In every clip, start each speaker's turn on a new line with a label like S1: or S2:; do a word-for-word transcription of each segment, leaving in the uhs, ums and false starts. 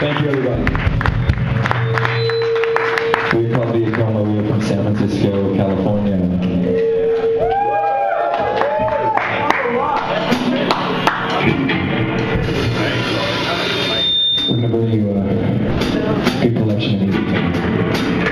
S1: Thank you, everybody. We're called Viacoma. We're from San Francisco, California. We're going to bring you a good collection of music.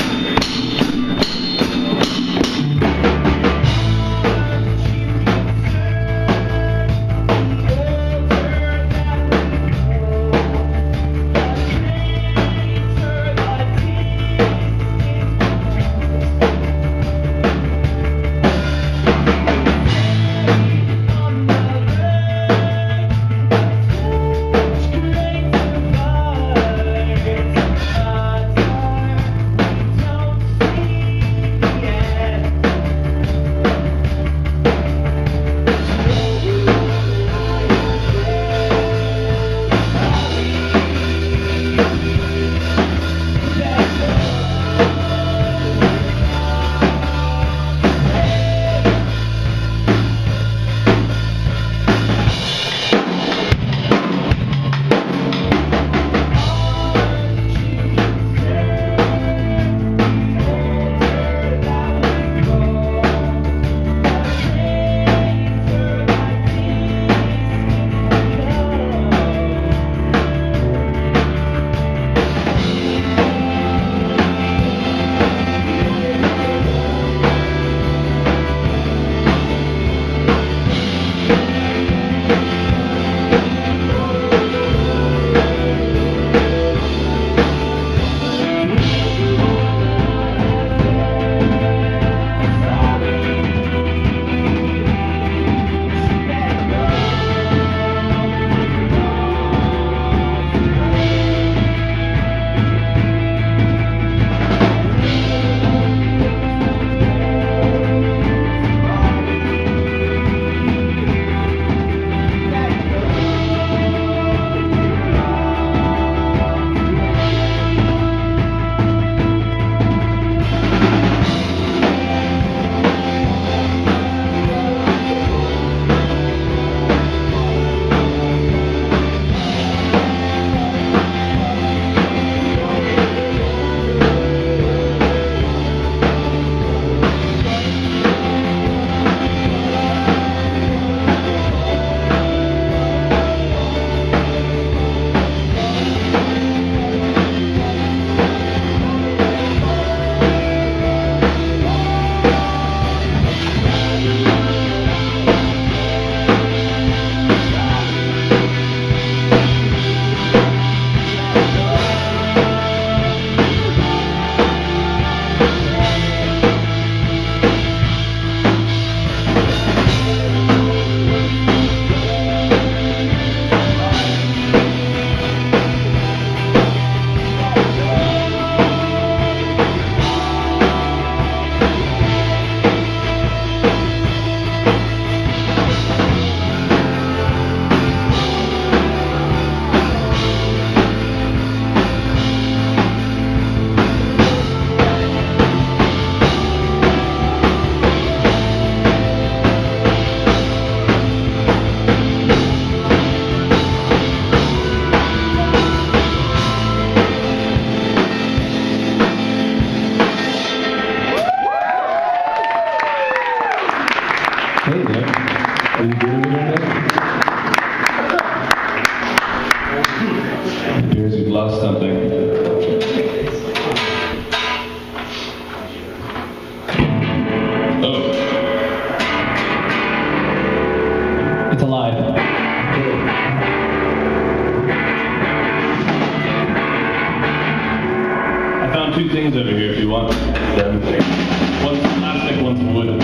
S2: Two things over here if you want them. One's plastic, one's wood.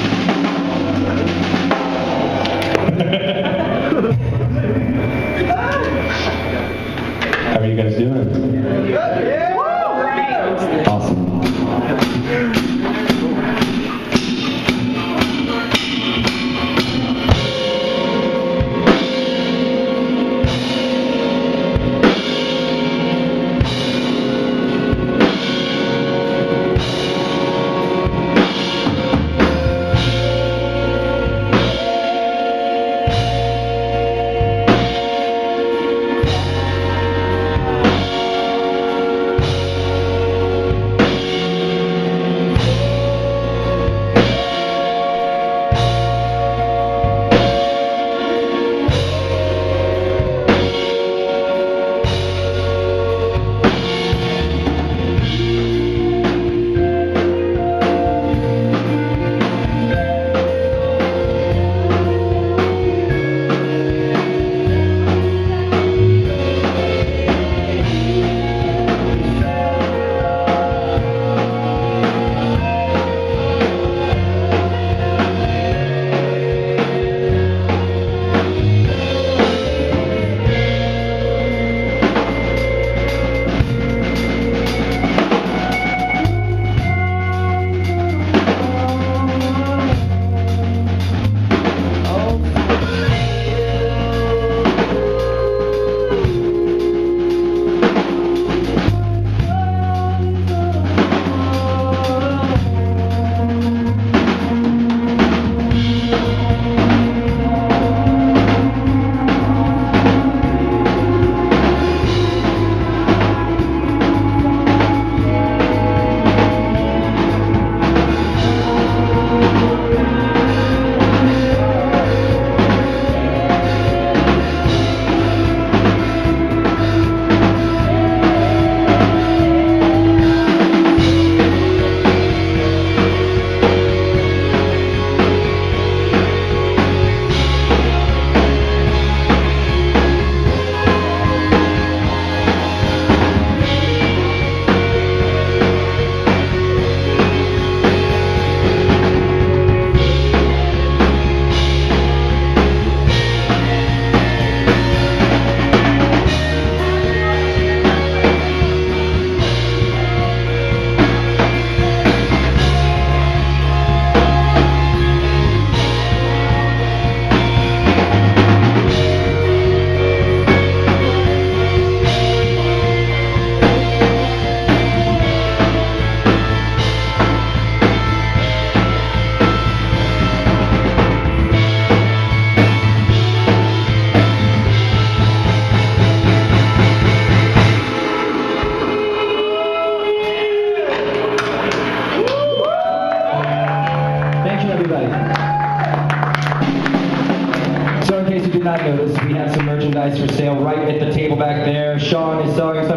S2: How are you guys doing? Awesome.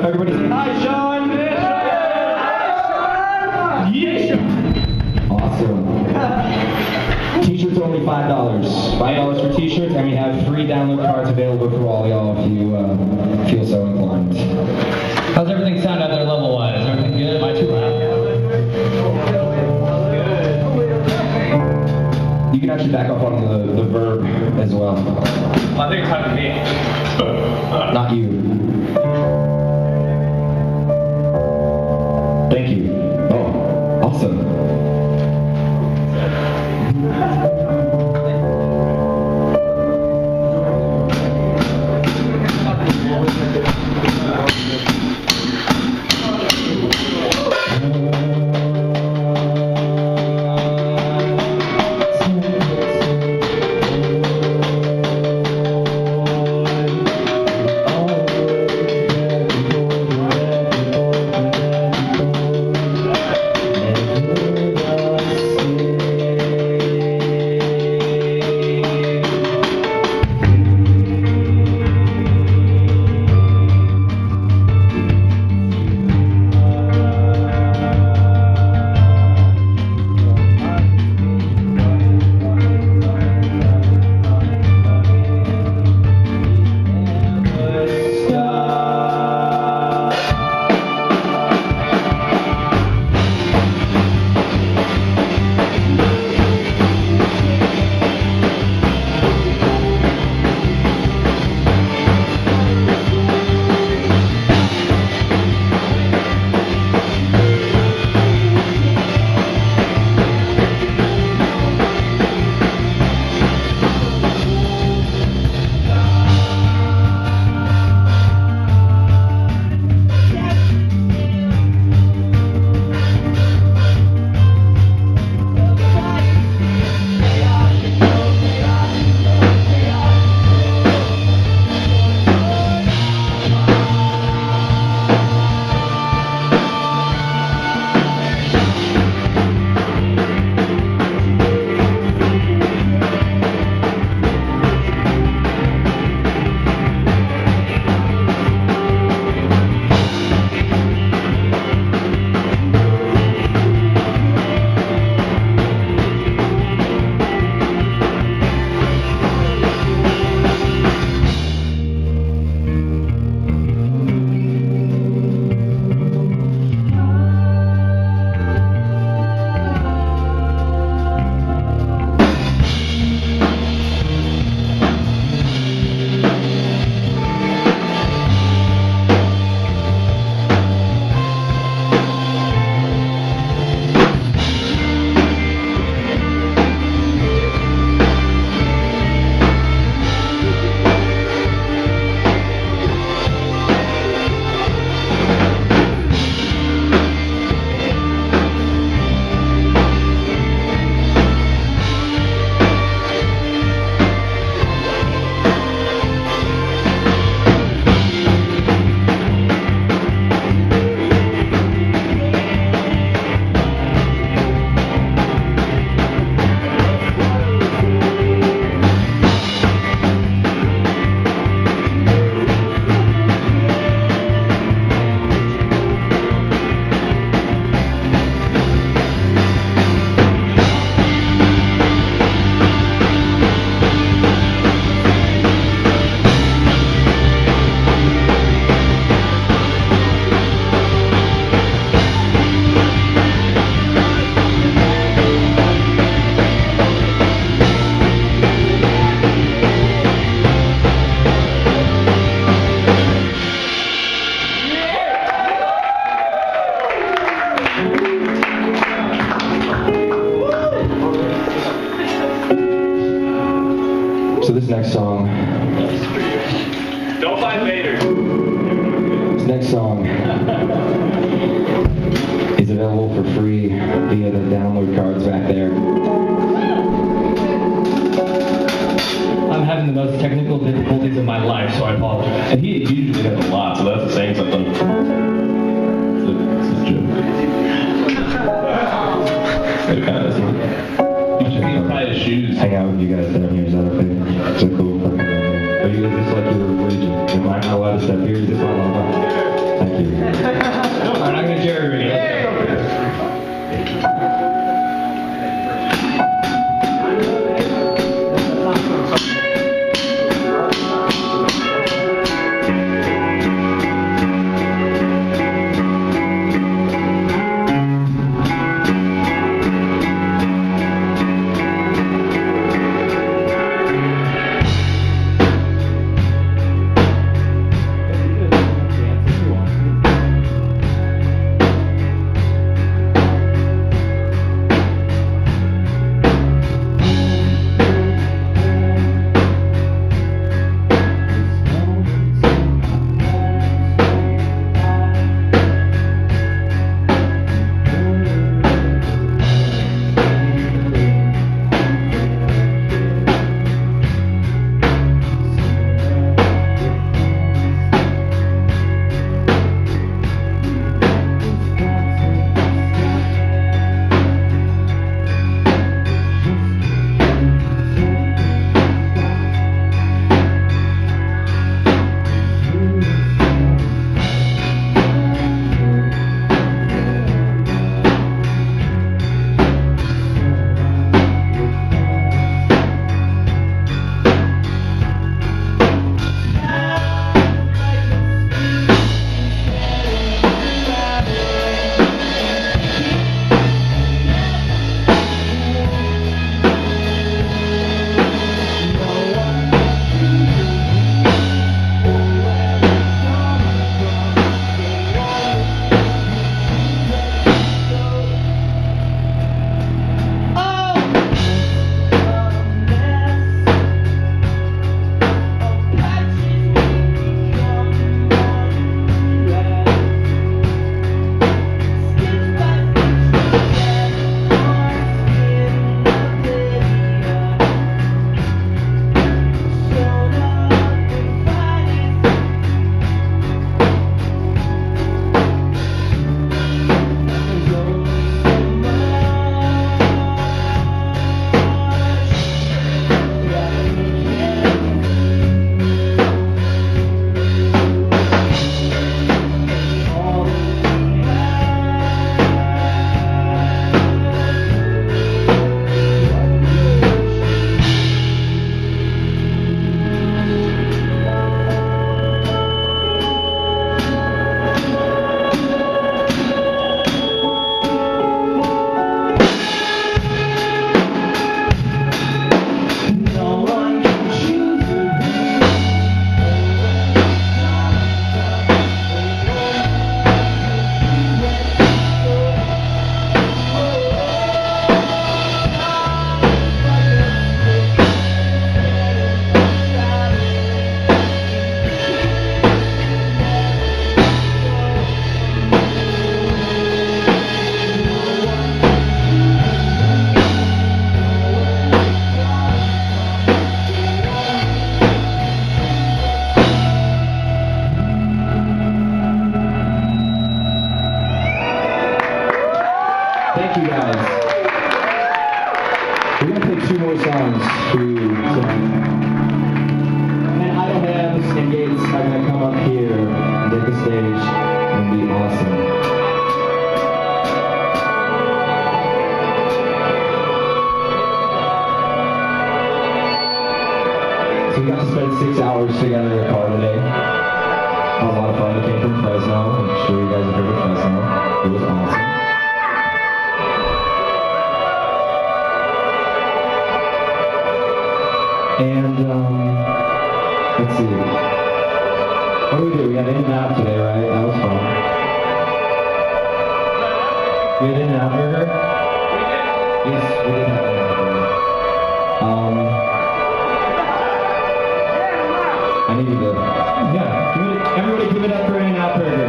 S1: up, everybody say hi, Sean! Yeah! Awesome. T-shirts are only five dollars. five dollars for t-shirts, and we have free download cards available for all y'all if you uh, feel so inclined.
S3: How's everything sound out there level-wise? Everything good? Am I too loud?
S1: You can actually back up on the, the verb as well.
S3: I think it's time to me.
S1: Not you. Thank you. Oh, awesome. So this next song.
S2: Don't find Vader.
S1: This next song is available for free via the download cards back there.
S3: I'm having the most technical difficulties of my life, so I apologize.
S2: And he usually has a lot, so that's saying something. It's a joke. It kind of is. You should be tie his shoes.
S1: Hang out with you guys down here, is that okay? So cool. Are you guys just like your religion? Am I not allowed to step here? Is this my law? Thank you. Thank you guys. We're gonna play two more songs for you tonight. And Idle Hams and Gates are gonna come up here and take the stage and be awesome. So we got to spend six hours together in a car today. That was a lot of fun. We came from Fresno. I'm sure you guys have heard of Fresno. It was awesome. And, um, let's see. What do we do? We had In-N-Out today, right? That was fun. We had In-N-Out Burger? Yes, we did have In-N-Out Burger. Um, I need to, yeah, give it, everybody give it up for In-N-Out Burger.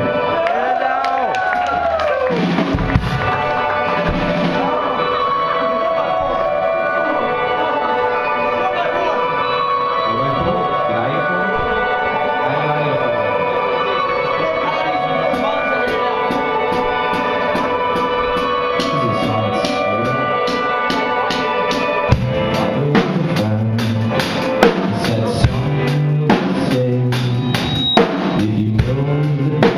S1: Said something to say, if you know the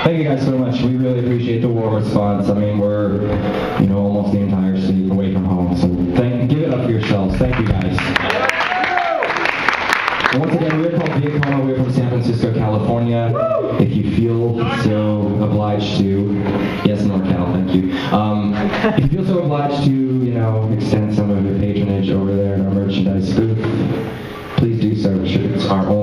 S1: Thank you guys so much. We really appreciate the warm response. I mean, we're, you know, almost the entire state away from home. So thank, give it up for yourselves. Thank you guys. And once again, we're called Via Como. We're from San Francisco, California. If you feel so obliged to, yes, NorCal, thank you. Um, if you feel so obliged to, you know, extend some of your patronage over there in our merchandise booth, please do so. It's our